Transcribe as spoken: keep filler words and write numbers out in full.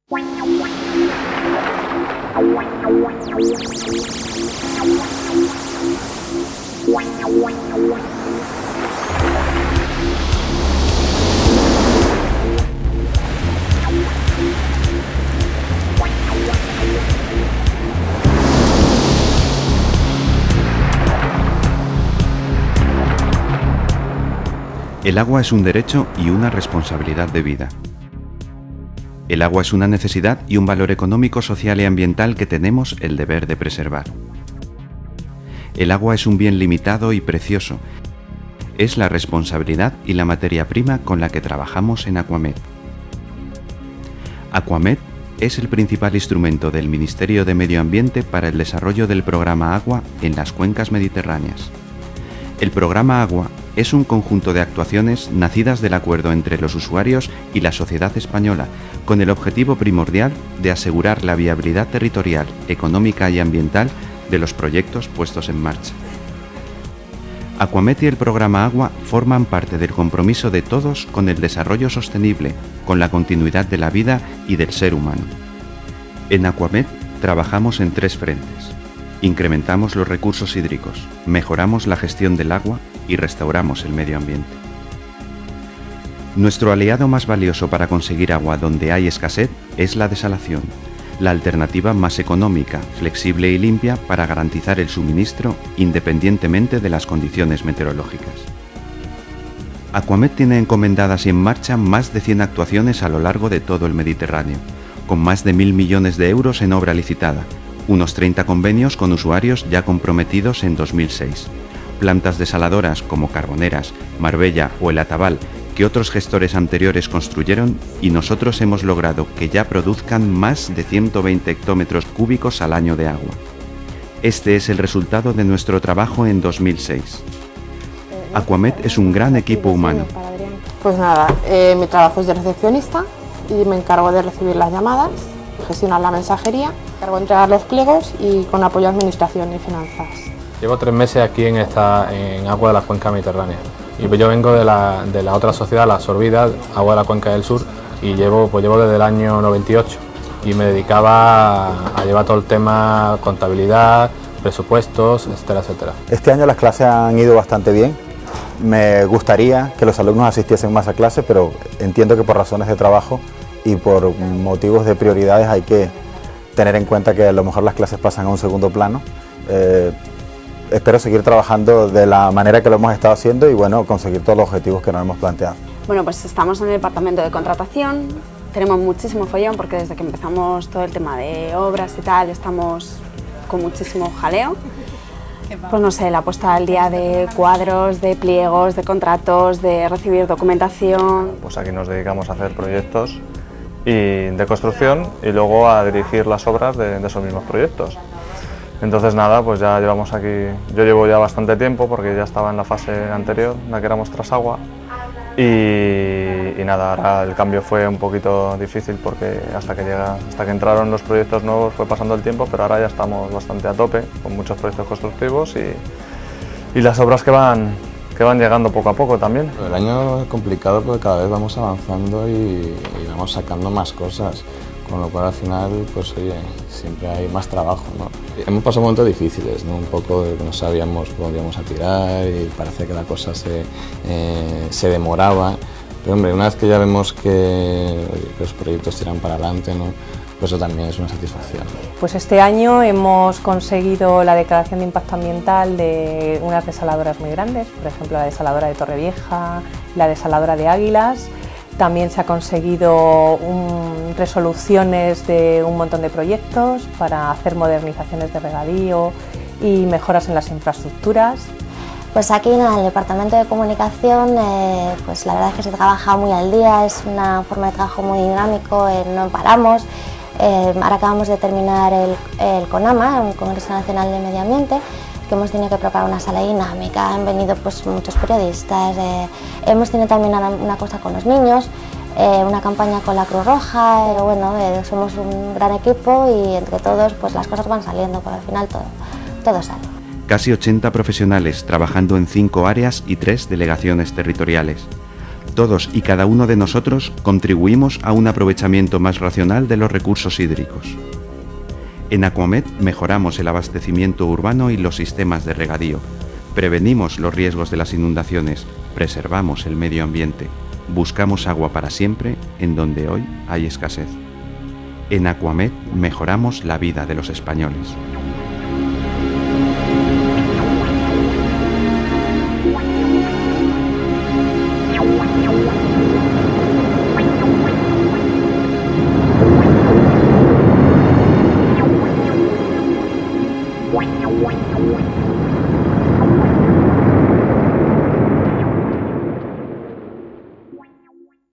El agua es un derecho y una responsabilidad de vida. El agua es una necesidad y un valor económico, social y ambiental que tenemos el deber de preservar. El agua es un bien limitado y precioso. Es la responsabilidad y la materia prima con la que trabajamos en Aquamed. Aquamed es el principal instrumento del Ministerio de Medio Ambiente para el desarrollo del programa Agua en las cuencas mediterráneas. El programa Agua es un conjunto de actuaciones nacidas del acuerdo entre los usuarios y la sociedad española, con el objetivo primordial de asegurar la viabilidad territorial, económica y ambiental de los proyectos puestos en marcha. Aquamed y el programa Agua forman parte del compromiso de todos con el desarrollo sostenible, con la continuidad de la vida y del ser humano. En Aquamed trabajamos en tres frentes. Incrementamos los recursos hídricos, mejoramos la gestión del agua y restauramos el medio ambiente. Nuestro aliado más valioso para conseguir agua donde hay escasez es la desalación, la alternativa más económica, flexible y limpia para garantizar el suministro independientemente de las condiciones meteorológicas. Aquamed tiene encomendadas y en marcha más de cien actuaciones a lo largo de todo el Mediterráneo, con más de mil millones de euros en obra licitada, unos treinta convenios con usuarios ya comprometidos en dos mil seis, plantas desaladoras como Carboneras, Marbella o El Atabal, que otros gestores anteriores construyeron, y nosotros hemos logrado que ya produzcan más de ciento veinte hectómetros cúbicos al año de agua. Este es el resultado de nuestro trabajo en dos mil seis. Aquamed es un gran equipo humano. Pues nada, eh, mi trabajo es de recepcionista y me encargo de recibir las llamadas, gestionar la mensajería, me encargo de entregar los pliegos y con apoyo a administración y finanzas. Llevo tres meses aquí en, esta, en Agua de la Cuenca Mediterránea y yo vengo de la, de la otra sociedad, la Absorbida, Agua de la Cuenca del Sur, y llevo, pues llevo desde el año noventa y ocho y me dedicaba a, a llevar todo el tema contabilidad, presupuestos, etcétera, etcétera. Este año las clases han ido bastante bien. Me gustaría que los alumnos asistiesen más a clase, pero entiendo que por razones de trabajo y por motivos de prioridades hay que tener en cuenta que a lo mejor las clases pasan a un segundo plano. Eh, espero seguir trabajando de la manera que lo hemos estado haciendo y bueno, conseguir todos los objetivos que nos hemos planteado. Bueno, pues estamos en el departamento de contratación, tenemos muchísimo follón porque desde que empezamos todo el tema de obras y tal estamos con muchísimo jaleo. Pues no sé, la puesta al día de cuadros, de pliegos, de contratos, de recibir documentación. Pues aquí nos dedicamos a hacer proyectos y de construcción y luego a dirigir las obras de, de esos mismos proyectos. Entonces nada, pues ya llevamos aquí, yo llevo ya bastante tiempo porque ya estaba en la fase anterior, en la que éramos Trasagua, y, y nada, ahora el cambio fue un poquito difícil porque hasta que, llega, hasta que entraron los proyectos nuevos fue pasando el tiempo, pero ahora ya estamos bastante a tope con muchos proyectos constructivos y, y las obras que van, que van llegando poco a poco también. El año es complicado porque cada vez vamos avanzando y, y vamos sacando más cosas. Con lo cual al final, pues oye, siempre hay más trabajo, ¿no? Hemos pasado momentos difíciles, ¿no? Un poco de que no sabíamos cómo íbamos a tirar y parecía que la cosa se, eh, se demoraba. Pero hombre, una vez que ya vemos que, oye, que los proyectos tiran para adelante, ¿no? Pues eso también es una satisfacción. Pues este año hemos conseguido la declaración de impacto ambiental de unas desaladoras muy grandes, por ejemplo la desaladora de Torrevieja, la desaladora de Águilas. También se ha conseguido un, resoluciones de un montón de proyectos para hacer modernizaciones de regadío y mejoras en las infraestructuras. Pues aquí en el departamento de comunicación, eh, pues la verdad es que se trabaja muy al día, es una forma de trabajo muy dinámico, eh, no paramos. Eh, ahora acabamos de terminar el, el CONAMA, un Congreso Nacional de Medio Ambiente, que hemos tenido que preparar una sala dinámica, han venido pues muchos periodistas, eh, hemos tenido también una, una cosa con los niños, eh, una campaña con la Cruz Roja, pero bueno, eh, somos un gran equipo y entre todos pues las cosas van saliendo, pero al final todo, todo sale. Casi ochenta profesionales trabajando en cinco áreas y tres delegaciones territoriales. todos y cada uno de nosotros contribuimos a un aprovechamiento más racional de los recursos hídricos. En Aquamed mejoramos el abastecimiento urbano y los sistemas de regadío, prevenimos los riesgos de las inundaciones, preservamos el medio ambiente, buscamos agua para siempre en donde hoy hay escasez. En Aquamed mejoramos la vida de los españoles.